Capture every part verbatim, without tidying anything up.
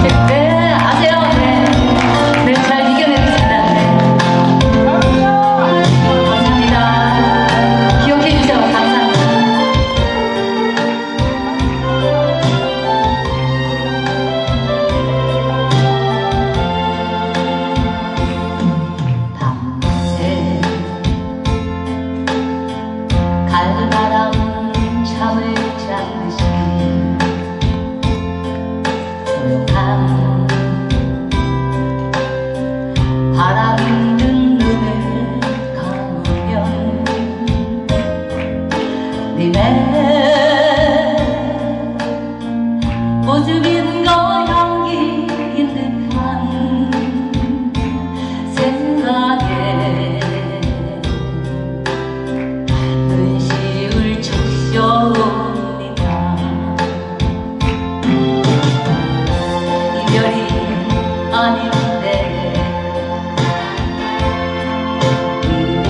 네, 아세요? 네. 네, 잘 이겨내겠습니다. 네. 감사합니다. 기억해주셔서 감사합니다. 밤새 갈바람 잠을 자듯이 조용한 바람 든 눈을 감으면 네 맘 모습인 거 향기인 듯한 생각에 눈시울 적셔옵니다. 이별이 아닌데 이미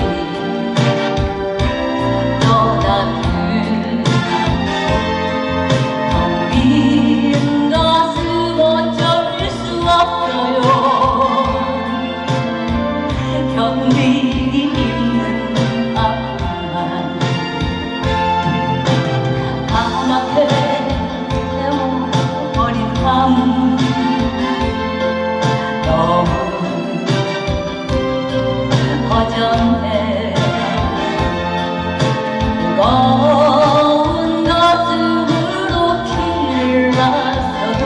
떠나는 텅 빈 가슴 어쩔 수 없어요. 견디기 힘든 아픔만 까맣게 태워버린 밤 너무 허전해. 무거운 가슴으로 길을 났어도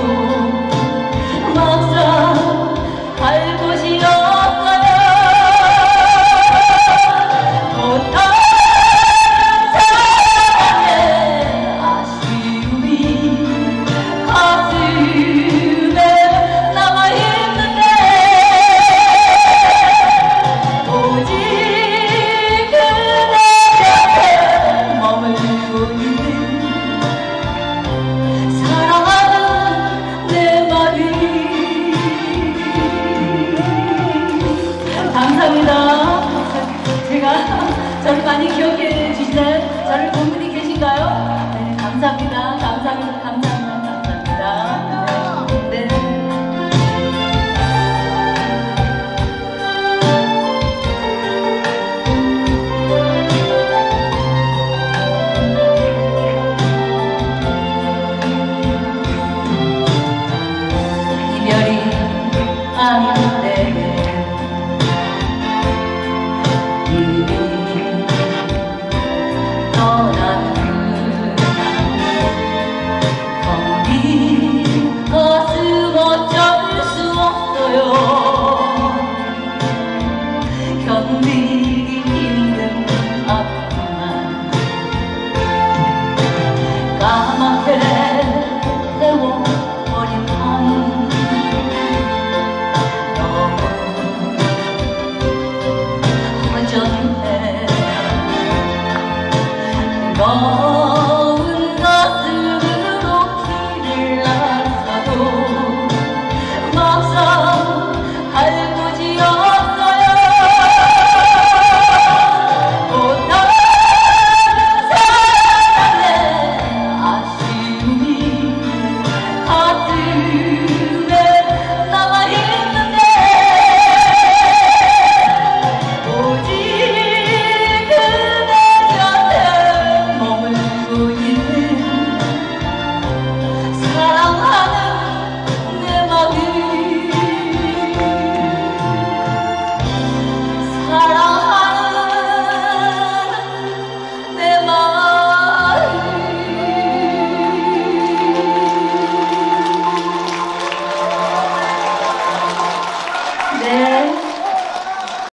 막상 갈 곳이 없어요. 못한 사랑의 아쉬움이 가슴에 남아있는데 오직 그대 곁에 머물고 있는 사랑하는 내 마음이. 감사합니다. 제가 저를 많이 기억해